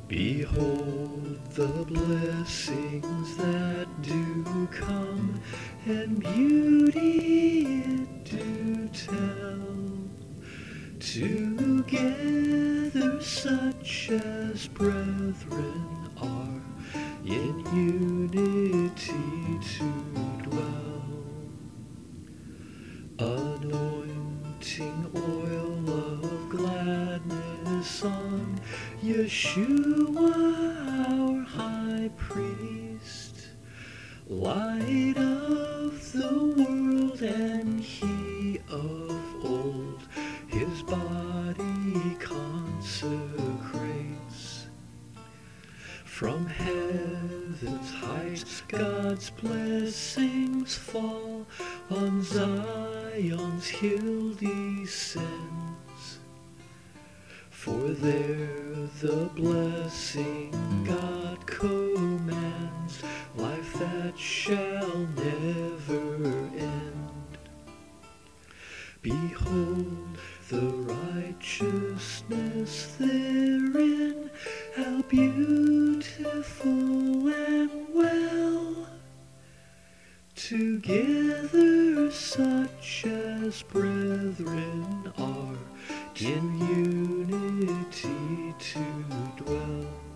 Behold the blessings that do come, and beauty it do tell. Together such as brethren are, in unity to dwell. Anointing oil of gladness on Yeshua our high priest, light of the world, and he of old his body consecrates. From heaven's heights God's blessings fall, on Zion's hill descends. For there the blessing God commands, life that shall never end. Behold the righteousness therein, how beautiful and well. Together such as brethren are, in unity to dwell.